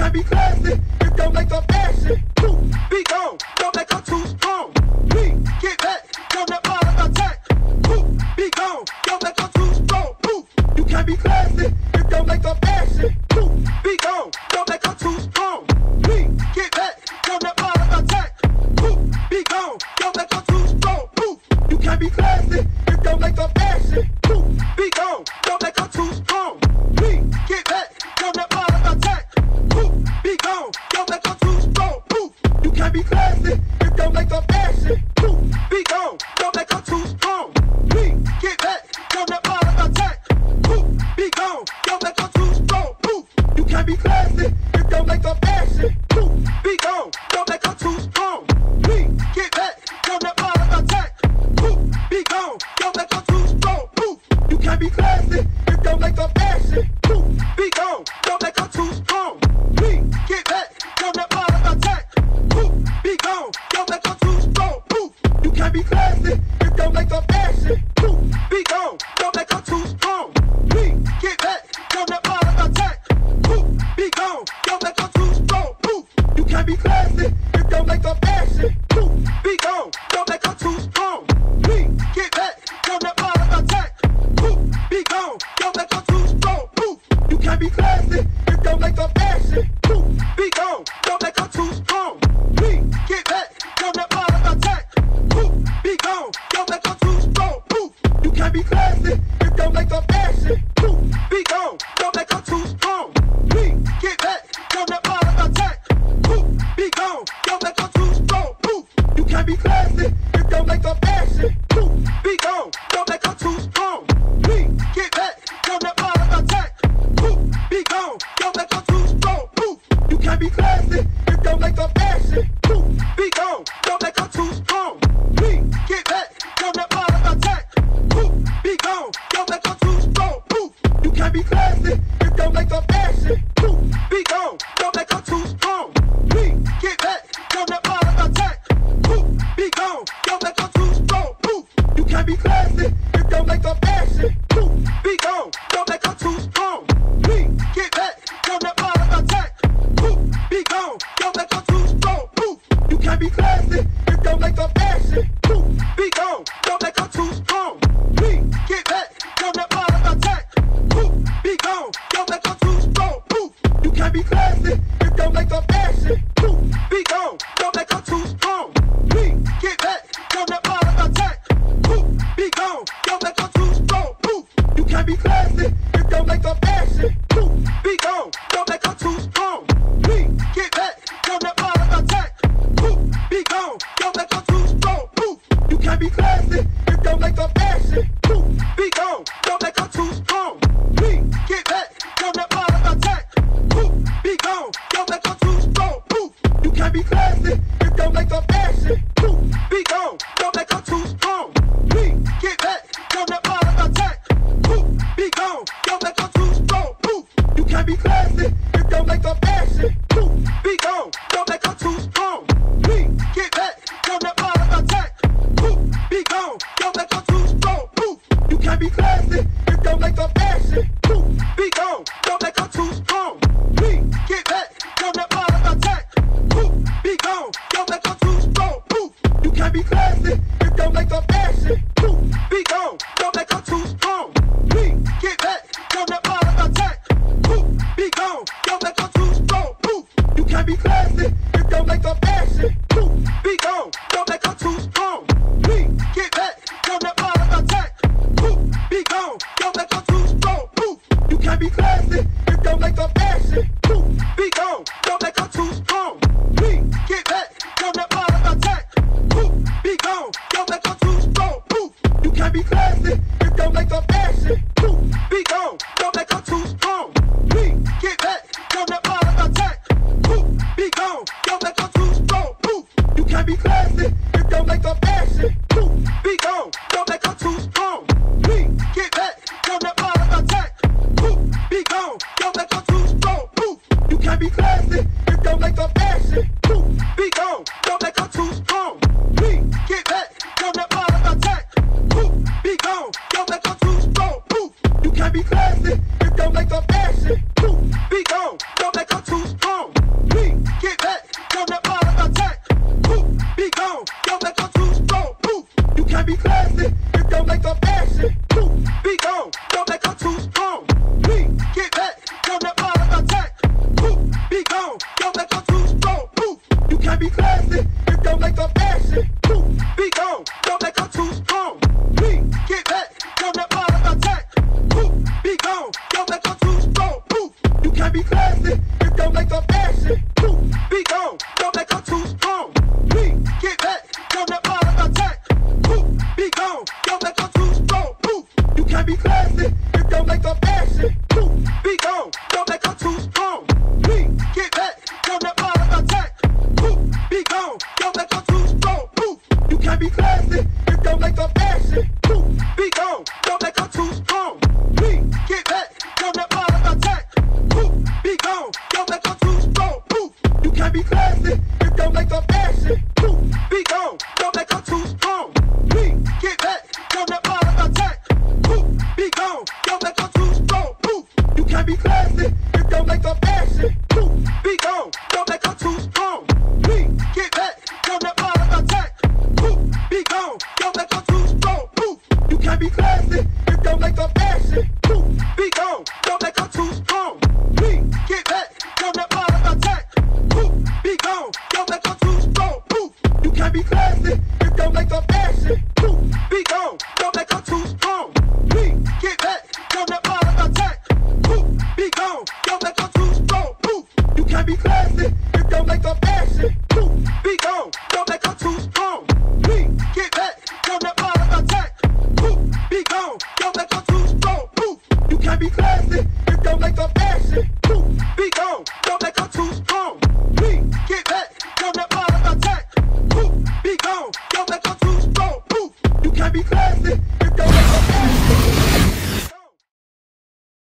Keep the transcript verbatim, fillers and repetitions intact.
can be classy, it don't make up action. Woo, be gone, don't make up too strong. Me, get back, don't let my attack. Woo, be gone, don't make up too strong. Woo, you can be classy, it don't make up action. Woo, be gone, don't make up too strong. Me, get back, don't let my attack. Woo, be gone, don't make up too strong. Woo, you can be classy, it don't make up action. Woo, be gone, don't make up too strong. Me, get back, don't let my attack. Woo, be gone, don't make up too strong. Woo, you can be classy, it don't make up action. Woo, be gone, don't make up too strong. Me, get back, don't let my attack. Woo, be gone, don't make up too strong. Woo, you can be classy, it don't make up action. Woo, be gone, don't make up too strong. Me, get back, don't let my attack. Woo, be gone, don't make up too strong. Woo, you can be classy, it don't make up action. Woo, be gone, don't make up too strong. Me, get back, don't let my attack. Woo, be gone, don't make up too strong. Woo, you can be classy, it don't make up action. Woo, be gone, don't make up too strong. Me, get back, don't let my attack. Woo, be gone, don't make up too strong. Woo, you can be classy, it don't make up action. Woo, be gone, don't make up too strong. Me, get back, don't let my attack. Woo, be gone, don't make up too strong. Woo, you can be classy, it don't make up action. Woo, be gone, don't make up too strong. Me, get back, don't let my attack. Woo, be gone, don't make up too strong. Woo, you can be classy, it don't make up action. Woo, be gone, don't make up too strong. Me, get back, don't let my attack. Woo, be gone, don't make up too strong. Woo, you can be classy, it don't make up action. Woo, be gone, don't make up too strong. Me, get back, don't let my attack. Woo, be gone, don't make up too strong. Woo, you can be classy, it don't make up action. Woo, be gone, don't make up too strong. Me, get back, don't let my attack. Woo, be gone, don't make up too strong. Woo, you can be classy, it don't make up action. Woo, be gone, don't make up too strong. Me, get back, don't let my attack. Woo, be gone, don't make up too strong. Woo, you can be classy, it don't make up action. Woo, be gone, don't make up too strong. Me, get back, don't let my attack. Woo, be gone, don't make up too strong. Woo, you can be classy, it don't make up action. Woo, be gone, don't make up too strong. Me, get back, don't let my attack. Woo, be gone, don't make up too strong. Woo, you can be classy, it don't make up action. Woo, be gone, don't make up too strong. Me, get back, don't let my attack. Woo, be gone, don't make up too strong. Woo, you can be classy, it don't make up action. Woo, be gone, don't make up too strong. Me, get back, don't let my attack. Woo, be gone, don't make up too strong. Woo, you can be classy, it don't make up action. Woo, be gone, don't make up too strong. Me, get back, don't let my attack. Woo, be gone, don't make up too strong. Woo, you can be classy, it don't make up action. Woo, be gone, don't make up too strong. Me, get back, don't let my attack. Woo, be gone, don't make up too strong. Woo, you can be classy, it don't make up action. Woo, be gone, don't make up too strong. Me, get back, don't let my attack. Woo, be gone, don't make up too strong. Woo, you can be classy, it don't make up action. Woo, be gone, don't make up too strong. Me, get back, don't let my attack. Woo, be gone, don't make up too strong. Woo, you can be classy, it don't make up action. Woo, be gone, don't make up too strong. Me, get back, don't let my attack. Woo, be gone, don't make up too strong. Woo, you can be classy, it don't make up action. Woo, be gone, don't make up too strong. Me, get back, don't let my attack. Woo, be gone, don't make up too strong. Woo, you can be classy, it don't make up action. Woo, be gone, don't make up too strong. Me, get back, don't let my attack. Woo, be gone, don't make up too strong. Woo, you can be classy, it don't make up action. Woo, be gone, don't make up too strong. Me, get back, don't let my attack. Woo, be gone, don't make up too strong. Woo, you can be classy, it don't make up action. Woo, be gone, don't make up too strong. Me, get back, don't let my attack. Woo, be gone, don't make up too strong. Woo, you can be classy, it don't make up action. Woo, be gone, don't make up too strong. Me, get back, don't let my attack. Woo, be gone, can't be classy if your makeup ashy. Poof, be gone, your makeup too strong. Me, get back, your net bottle attack. Poof, be gone, your makeup too strong. Poof, you can't be classy if your makeup ashy. Poof, be gone, your makeup too strong. Me, get back, your net bottle attack. Poof, be gone, your makeup too strong. Poof, you can't be classy if your makeup ashy. Poof, be gone, your makeup too strong. Me, get back, your net bottle attack. Poof, be gone, your makeup too strong. Poof, you can't be classy if your makeup ashy. Poof, be gone, your makeup too strong. Me, get back, your net bottle attack. Poof, be gone, your makeup too strong. Poof, you can't be classy if your makeup ashy.